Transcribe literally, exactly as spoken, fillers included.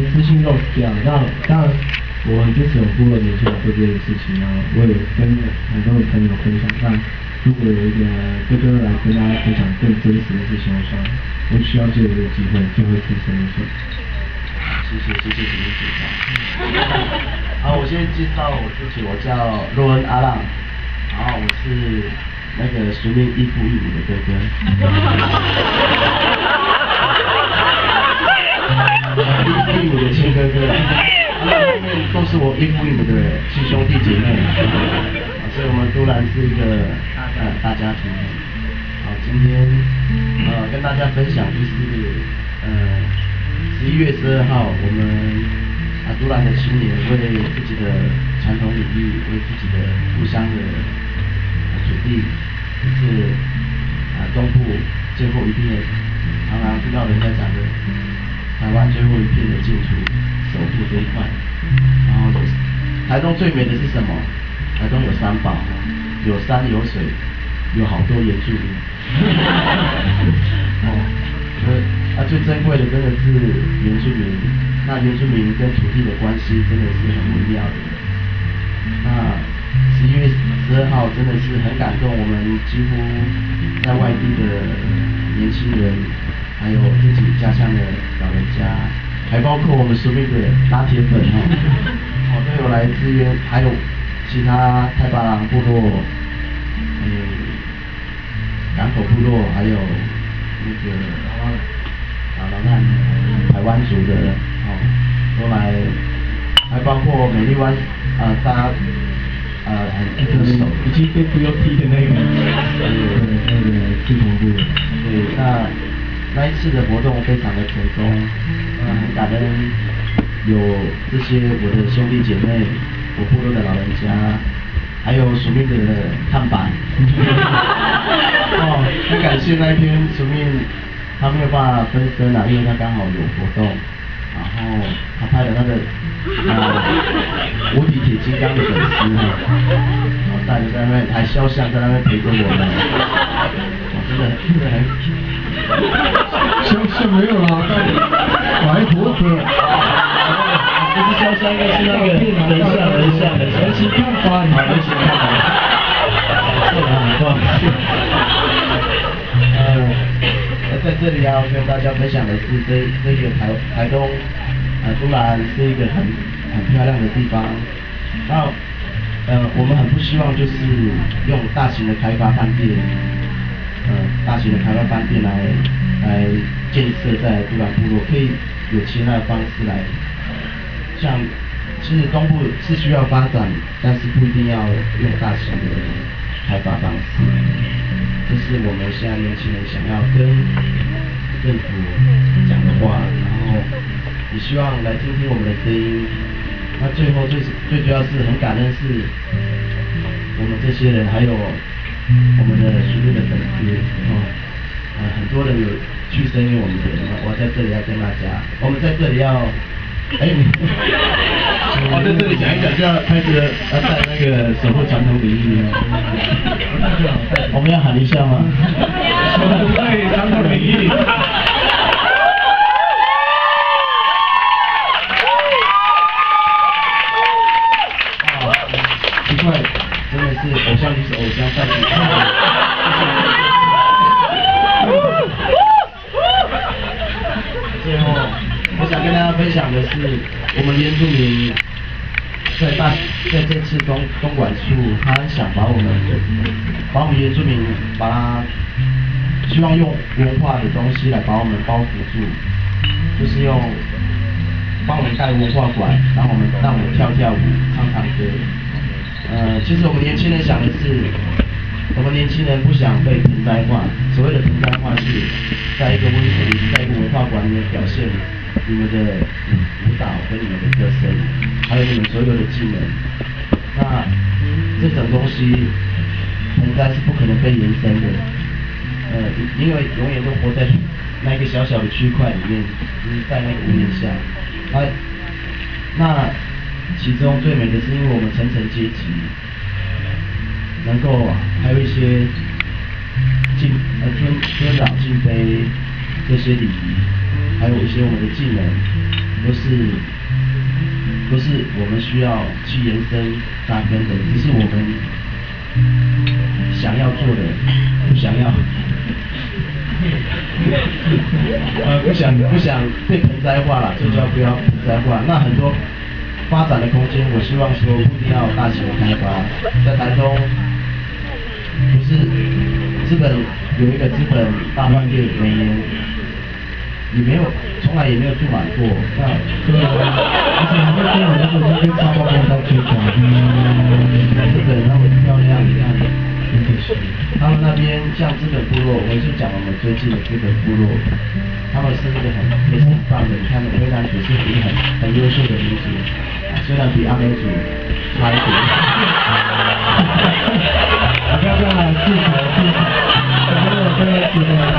知性 Rose 这样。那当然，我很支持我部落年轻人做这件事情，然后我也跟很多的朋友分享。那如果有一个哥哥来跟大家分享更真实的事情，我想我需要借这个机会，就会出声一下。 谢谢谢谢你们介绍。好，我先介绍我自己，我叫洛恩阿浪，然后我是那个俗名异父异母的哥哥。异父异母的亲哥哥，然后后面都是我异父异母的亲兄弟姐妹，所以我们都然是一个呃大家庭。好，今天呃跟大家分享就是呃十一月十二号，我们啊都兰的青年为自己的传统领域，为自己的故乡的土地，就是啊东部最后一片，常常听到人家讲的。台湾最后一片的净土，守护这一块。然后台东最美的是什么？台东有三宝，有山有水，有好多原住民。哦，呃，啊最珍贵的真的是原住民。那原住民跟土地的关系真的是很微妙的。那十一月十二号真的是很感动，我们几乎在外地的年轻人。还有自己家乡的老人家，还包括我们属命的拉铁粉哈，哦都有来支援，还有其他太巴郎部落，嗯，港口部落，还有那个啊老汉台湾族的哦都来，还包括美丽湾啊、呃、大家呃很一个手已经被不用踢的那个，呃那个志同部落， 对那。那一次的活动非常的成功，呃，很感恩有这些我的兄弟姐妹，我部落的老人家，还有属命的看板。哦，很感谢那一天属命他没有办法分身啊，因为他刚好有活动，然后他拍了那个呃无敌铁金刚的粉丝哈，然后带着在那边还肖像在那边陪着我们，我真的真的很。 肖像没有啦，白驼子， 不是肖像，应该是那个人像人像的人形看板，好人形看板，错了很多。呃，在这里要跟大家分享的是这这个台台东，呃，都兰是一个很很漂亮的地方。那呃，我们很不希望就是用大型的开发饭店。呃，大型的开发饭店来来建设在都兰部落，可以有其他的方式来，像其实东部是需要发展，但是不一定要用大型的开发方式。这是我们现在年轻人想要跟政府讲的话，然后也希望来听听我们的声音。那最后最最主要是很感恩是我们这些人还有。我们的属灵的粉丝哦，呃，很多人有去声援我们的人，我在这里要跟大家，我们在这里要，哎，我在这里讲一讲，就要开始要带那个守护传统领域了。我们要喊一下吗？守护传统领域。奇怪。真的是偶像就是偶像，再次最后，我想跟大家分享的是，我们原住民在大在这次东东莞处，他想把我们把我们原住民把它，希望用文化的东西来把我们包覆住，就是用帮我们盖文化馆，然后我们让我们跳跳舞、唱唱歌。呃，其实我们年轻人想的是，我们年轻人不想被盆栽化。所谓的盆栽化是，在一个温室里，在一个文化馆里面表现你们的舞蹈跟你们的歌声，还有你们所有的技能。那这种东西，盆栽是不可能被延伸的。呃，因为永远都活在那一个小小的区块里面，就是在那个屋檐下。那那。其中最美的是，因为我们层层阶级，能够还有一些敬呃尊尊老敬卑这些礼仪，还有一些我们的技能， 都是都是我们需要去延伸扎根的，只是我们想要做的，不想要，呃，不想不想被盆栽化了，就叫不要盆栽化。那很多发展的空间，我希望说不一定要大型的开发，在台中不是资本有一个资本大饭店，每年也没有，从来也没有住满过。那对啊，而且还会跟我那个跟沙包公在推广， 在日本那么漂亮，你看， 很可惜。 他们那边像资本部落，我就讲我们最近的资本部落，他们是一个很也是很棒的，你看湄南族是一个很很优秀的民族，啊，虽然比阿美族差一点。 不要这样来吐槽吐槽，我真的真的觉得。